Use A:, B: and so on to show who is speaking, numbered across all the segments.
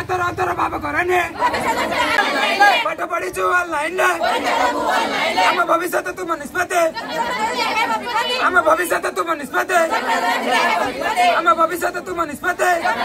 A: बाबा करने पाठ पढ़ी ऑनलाइन आम भविष्य तुम निष्पत्ति आम भविष्य तुम निष्पत्ति आम भविष्य तुम निष्पत्ति।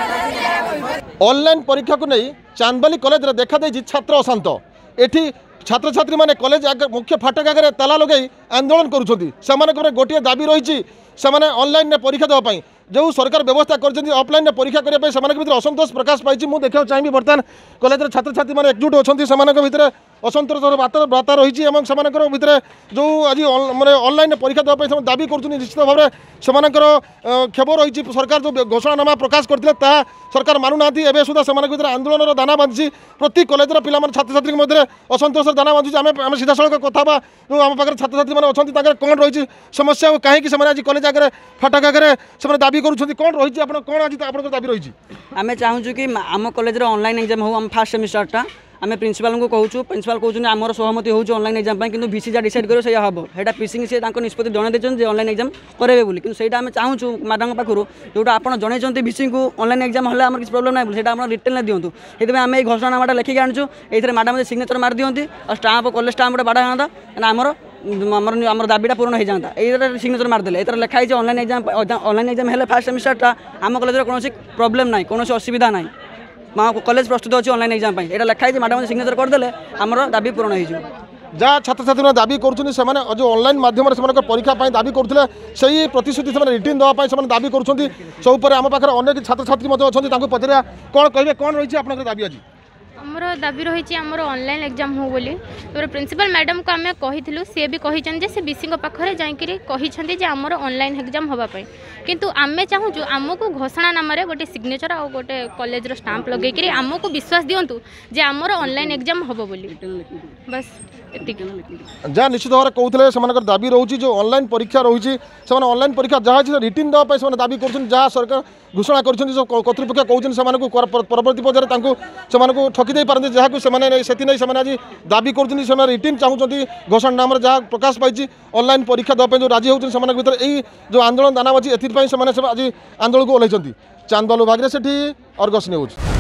B: ऑनलाइन परीक्षा को नहीं चांदबाली कॉलेज रे देखा दे छात्र अशांत एठी छात्र छात्री माने कॉलेज मुख्य फाटक आगे ताला लगे आंदोलन करुछंती सेमानक गोटे दाबी रही ऑनलाइन परीक्षा देवाई जो सरकार व्यवस्था कर ऑफलाइन परीक्षा करने भर असंतोष प्रकाश पाई मुझे देखा चाहिए बर्तमान कॉलेज छात्र छात्री मैंने एकजुट अच्छा भर असंतोष बार्ता रही भितर जो आज मैंने ऑनलाइन परीक्षा देवाई दाबी कर निश्चित भाव में सेमानकर क्षोभ रही सरकार जो घोषणानामा प्रकाश करते सरकार मानुना एवं सुधा से आंदोलन दाना बांधि प्रति कॉलेज पिला छात्र छात्री मध्य असंतोष दाना बांधुचे आम सीधा सड़क कथा जो आम पाखे छात्र छात्री मैंने अच्छा कौन रही समस्या कहीं आज कॉलेज आगे फाटक आगे से दाबी कौन रही कौन आज दाबी रही
C: आम चाहूँ कि आम कॉलेज ऑनलाइन एग्जाम हो आम फास्ट सेमिस्टरटा आम प्रिंसिपाल को कहूँ प्रिंसिपाल कहते आमर सहमति हो ऑनलाइन एग्जाम कि भिसी जहाँ डिसाइड करो सैया हम है पीसी से निष्पत्ति जन देते ऑनलाइन एग्जाम करेंगे बोली कि आम चाहूँ मैडम पाखु जोटा आप जनई भिसी को ऑनलाइन एग्जाम हेल्ले आम किसी प्रोब्लेम ना बोली आप रिटेल दिंतु ये आम ये घोषणानामाटा लिखिक आणुँ ये मैडम सिग्नेचर मार दिखती और स्टाम्प कॉलेज स्टाम्प बाड़ा हाँ आमर आमर दाबीटा पूर्ण हो जाता ये सिग्नेचर मारदेले ये लिखाई ऑनलाइन एग्जाम हेल्ले फास्ट सेमिस्टरटा आम कॉलेज कौन प्रोब्लेम ना कौन असुविधा ना कॉलेज प्रस्तुत अच्छी ऑनलाइन एग्जाम ये लिखाई मैडम सिग्नेचर करदे आमर दाबी पूर्ण हो
B: जहाँ छात्र छात्री दाबी कर जो ऑनलाइन माध्यम से परीक्षा दाबी करते से प्रतिश्रुति से रिटर्न देवाई से दाबी कर सब आम पाखे अनेक छात्र छात्री अच्छा पचारा कौन कहे कौन रही आप दाबी आज
D: आमर दाबी रही आमर ऑनलाइन एग्जाम हो बोली प्रिंसिपल मैडम को आम कही सी भी कही से बीसी पाखे जाकि आमर ऑनलाइन एग्जाम होगापी किंतु आमे चाहूँ आमको घोषणानामा गोटे सिग्नेचर आ गोटे कॉलेज स्टाम्प लगे आमको विश्वास दिंतु जे आमर ऑनलाइन एग्जाम हम बोली बस
B: जहाँ निश्चित भाव में कहते हैं दाबी रोचे जो ऑनलाइन परीक्षा रही ऑनलाइन परीक्षा जहाँ रिटर्न देवाई से दाबी कर जहाँ सरकार घोषणा कर कर्तृपक्ष कहते परवर्ती पर्यायर ठकी दे पारती जहाँ से आज दाबी कर रिटर्न चाहूँगी घोषणानामा जहाँ प्रकाश पाई ऑनलाइन परीक्षा देवाई जो राजी होती भर जो आंदोलन दाना बाजी एपाई से आज आंदोलन को ओह्लैंती चांदबालू भाग्य सेठी अर्गस न्यूज।